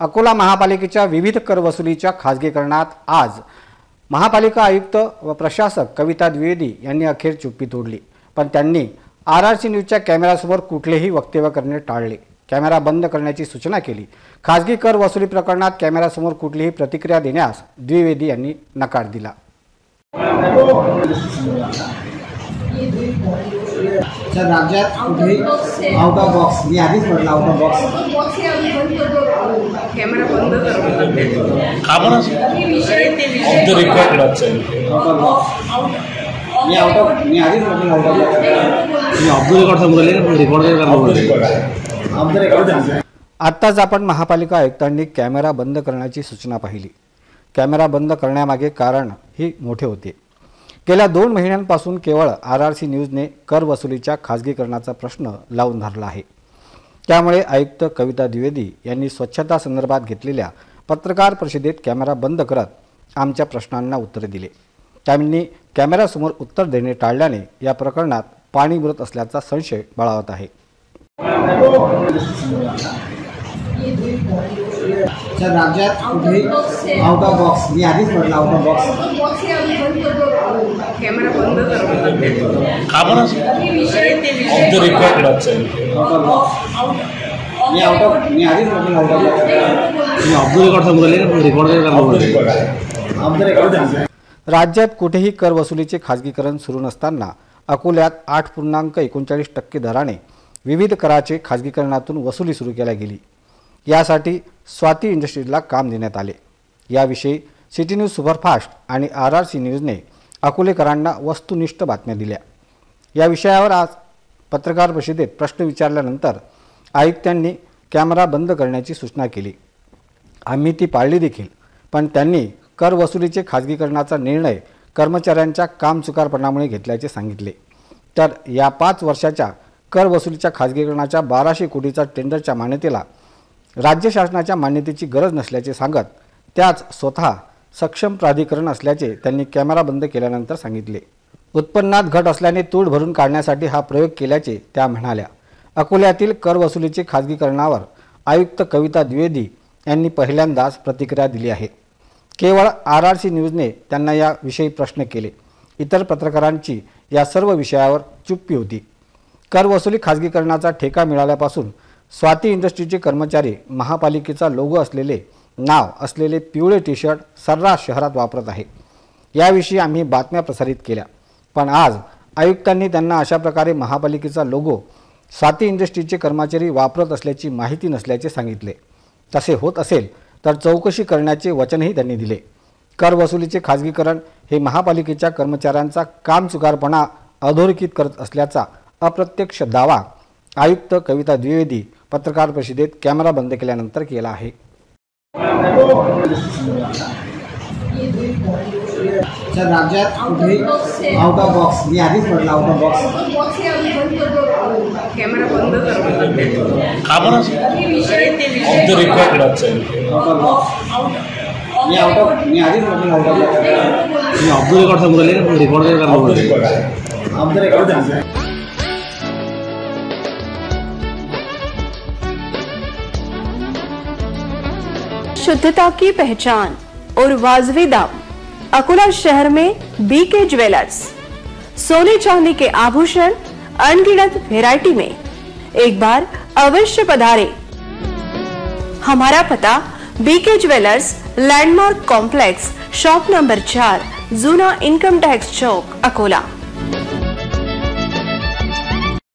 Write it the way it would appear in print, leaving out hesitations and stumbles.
अकोला महापालिकेच्या विविध कर वसुलीच्या खासगीकरणात आज महापालिका आयुक्त व प्रशासक कविता द्विवेदी यांनी अखेर चुप्पी तोडली। पण त्यांनी RRC न्यूजच्या कॅमेऱ्यासमोर कुठलेही वक्तव्य करणे टाळले, कॅमेरा बंद करण्याची सूचना केली। खासगी कर वसुली प्रकरणात कॅमेऱ्यासमोर कुठलीही प्रतिक्रिया देण्यास द्विवेदी यांनी नकार दिला। राज्यात कुठेही आउट ऑफ बॉक्स मी आधीच म्हटलं आउट ऑफ बॉक्स कॅमेरा बंद मी आधीच म्हटलं out of box off the record समोर रेकॉर्ड ऑफ द रेकॉर्ड। आत्ताच आपण महापालिका आयुक्तांनी कॅमेरा बंद करण्याची सूचना पाहिली। कॅमेरा बंद करण्यामागे कारण ही मोठे होते। गेल्या 2 महिन्यांपासून केवळ RRC न्यूजने कर वसुलीच्या खासगीकरणाचा प्रश्न लावून धरला आहे। त्यामुळे आयुक्त कविता द्विवेदी यांनी स्वच्छता संदर्भात घेतलेल्या पत्रकार परिषदेत कॅमेरा बंद करत आमच्या प्रश्नांना उत्तरे दिले। त्यांनी कॅमेऱ्यासमोर उत्तर देणे टाळल्याने या प्रकरणात पाणी मुरत असल्याचा संशय बळावत आहे। राज्यात कुठेही आउट ऑफ बॉक्स मी आधीच म्हटलं आउट ऑफ बॉक्स कॅमेरा बंद मी आधीच म्हटलं out of box off the record समोर रेकॉर्ड। राज्यात कुठेही कर वसुलीचे खासगीकरण सुरू नसताना अकोल्यात 8.39% दराने विविध कराचे खासगीकरणातून वसुली सुरू केली गेली। यासाठी स्वाती इंडस्ट्रीजला काम देण्यात आले। याविषयी सिटी न्यूज सुपरफास्ट आणि RRC न्यूजने अकोलेकरांना वस्तुनिष्ठ बातम्या दिल्या। या विषयावर आज पत्रकार परिषदेत प्रश्न विचारल्यानंतर आयुक्तांनी कॅमेरा बंद करण्याची सूचना केली। आम्ही ती पाळली देखील, पण त्यांनी कर वसुलीचे खासगीकरणाचा निर्णय कर्मचाऱ्यांच्या कामचुकारपणामुळे घेतल्याचे सांगितले। तर या 5 वर्षाच्या कर वसुलीच्या खासगीकरणाच्या 1200 कोटीचा टेंडरच्या मान्यतेला राज्य शासनाच्या मान्यतेची गरज नसल्याचे सांगत त्याच स्वतः सक्षम प्राधिकरण असल्याचे त्यांनी कॅमेरा बंद केल्यानंतर सांगितले। उत्पन्नात घट असल्याने तूट भरून काढण्यासाठी हा प्रयोग केल्याचे त्या म्हणाल्या। अकोल्यातील कर वसुलीचे खासगीकरणावर आयुक्त कविता द्विवेदी यांनी पहिल्यांदाच प्रतिक्रिया दिली आहे। केवळ RRC न्यूजने त्यांना याविषयी प्रश्न केले। इतर पत्रकारांची या सर्व विषयावर चुप्पी होती। कर वसुली खासगीकरणाचा ठेका मिळाल्यापासून स्वाती इंडस्ट्रीचे कर्मचारी महापालिकेचा लोगो असलेले नाव असलेले पिवळे टी-शर्ट सर्रास शहरात वापरत आहे। याविषयी आम्ही बातम्या प्रसारित केल्या, पण आज आयुक्तांनी त्यांना अशा प्रकारे महापालिकेचा लोगो स्वाती इंडस्ट्रीचे कर्मचारी वापरत असल्याची माहिती नसल्याचे सांगितले। तसे होत असेल तर चौकशी करण्याचे वचनही त्यांनी दिले। कर वसुलीचे खासगीकरण हे महापालिकेच्या कर्मचाऱ्यांचा कामचुकारपणा अधोरेखित करत असल्याचा अप्रत्यक्ष दावा आयुक्त कविता द्विवेदी पत्रकार परिषदेत कॅमेरा बंद केल्यानंतर केला आहे। राज्यात कुठेही आउट ऑफ बॉक्स मी आधीच म्हटलं आउट ऑफ बॉक्स कॅमेरा बंद मी आधीच म्हटलं out of box off the record समोर रेकॉर्ड ऑफ द रेकॉर्ड। शुद्धता की पहचान और वाजबी दाम। अकोला शहर में BK ज्वेलर्स, सोने चांदी के आभूषण अनगिनत वैरायटी में एक बार अवश्य पधारे। हमारा पता BK jewellers, landmark complex, shop number 4, जूना इनकम टैक्स चौक, अकोला।